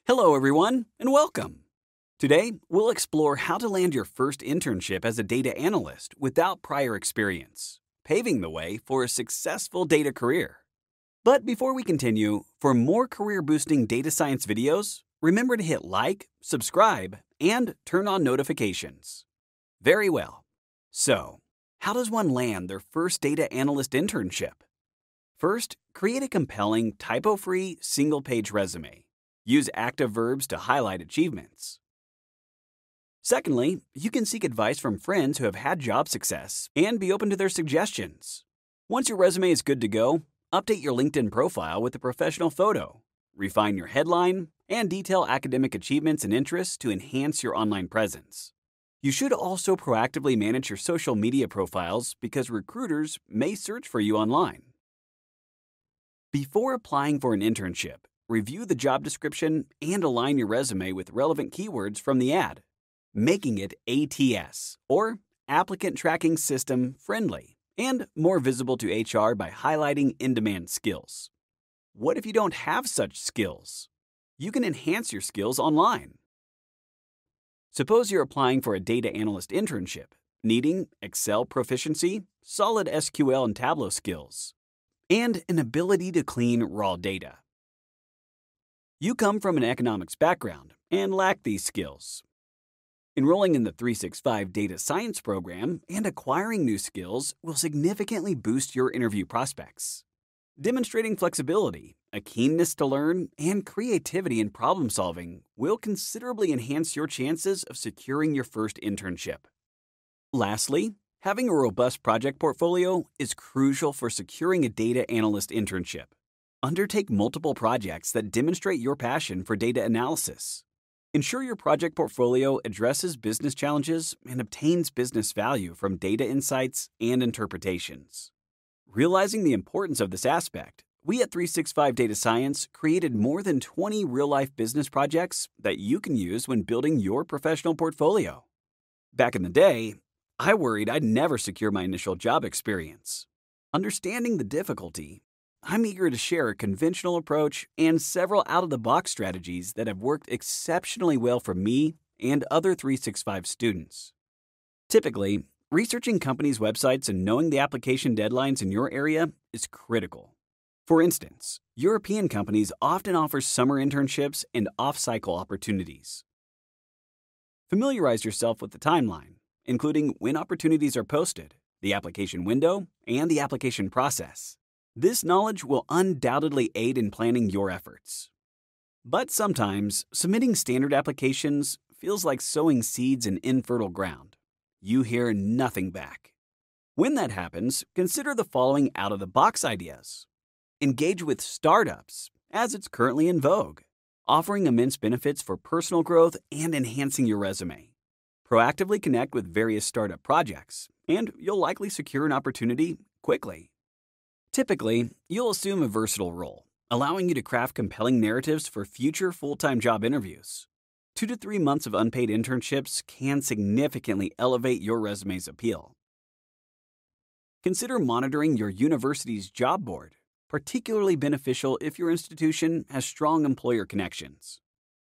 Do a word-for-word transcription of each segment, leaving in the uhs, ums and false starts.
Hello, everyone, and welcome. Today, we'll explore how to land your first internship as a data analyst without prior experience, paving the way for a successful data career. But before we continue, for more career-boosting data science videos, remember to hit like, subscribe, and turn on notifications. Very well. So, how does one land their first data analyst internship? First, create a compelling, typo-free, single-page resume. Use active verbs to highlight achievements. Secondly, you can seek advice from friends who have had job success and be open to their suggestions. Once your resume is good to go, update your LinkedIn profile with a professional photo, refine your headline, and detail academic achievements and interests to enhance your online presence. You should also proactively manage your social media profiles because recruiters may search for you online. Before applying for an internship, review the job description and align your resume with relevant keywords from the ad, making it A T S, or Applicant Tracking System friendly, and more visible to H R by highlighting in-demand skills. What if you don't have such skills? You can enhance your skills online. Suppose you're applying for a data analyst internship, needing Excel proficiency, solid S Q L and Tableau skills, and an ability to clean raw data. You come from an economics background and lack these skills. Enrolling in the three sixty-five Data Science program and acquiring new skills will significantly boost your interview prospects. Demonstrating flexibility, a keenness to learn, and creativity in problem solving will considerably enhance your chances of securing your first internship. Lastly, having a robust project portfolio is crucial for securing a data analyst internship. Undertake multiple projects that demonstrate your passion for data analysis. Ensure your project portfolio addresses business challenges and obtains business value from data insights and interpretations. Realizing the importance of this aspect, we at three sixty-five Data Science created more than twenty real-life business projects that you can use when building your professional portfolio. Back in the day, I worried I'd never secure my initial job experience. Understanding the difficulty, I'm eager to share a conventional approach and several out-of-the-box strategies that have worked exceptionally well for me and other three sixty-five students. Typically, researching companies' websites and knowing the application deadlines in your area is critical. For instance, European companies often offer summer internships and off-cycle opportunities. Familiarize yourself with the timeline, including when opportunities are posted, the application window, and the application process. This knowledge will undoubtedly aid in planning your efforts. But sometimes, submitting standard applications feels like sowing seeds in infertile ground. You hear nothing back. When that happens, consider the following out-of-the-box ideas. Engage with startups, as it's currently in vogue, offering immense benefits for personal growth and enhancing your resume. Proactively connect with various startup projects, and you'll likely secure an opportunity quickly. Typically, you'll assume a versatile role, allowing you to craft compelling narratives for future full-time job interviews. Two to three months of unpaid internships can significantly elevate your resume's appeal. Consider monitoring your university's job board, particularly beneficial if your institution has strong employer connections.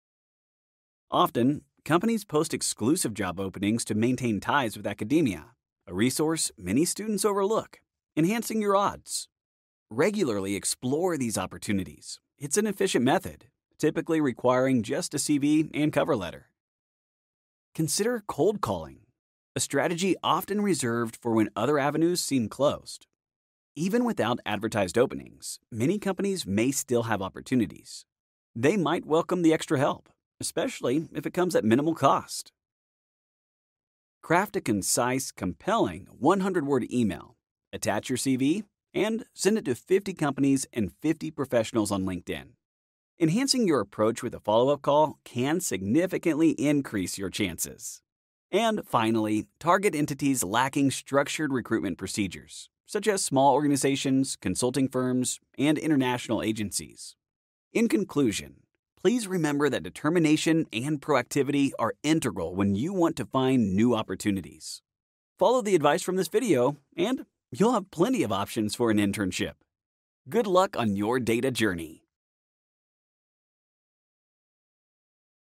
Often, companies post exclusive job openings to maintain ties with academia, a resource many students overlook, enhancing your odds. Regularly explore these opportunities. It's an efficient method, typically requiring just a C V and cover letter. Consider cold calling, a strategy often reserved for when other avenues seem closed. Even without advertised openings, many companies may still have opportunities. They might welcome the extra help, especially if it comes at minimal cost. Craft a concise, compelling one hundred word email, attach your C V, and send it to fifty companies and fifty professionals on LinkedIn. Enhancing your approach with a follow-up call can significantly increase your chances. And finally, target entities lacking structured recruitment procedures, such as small organizations, consulting firms, and international agencies. In conclusion, please remember that determination and proactivity are integral when you want to find new opportunities. Follow the advice from this video, and you'll have plenty of options for an internship. Good luck on your data journey.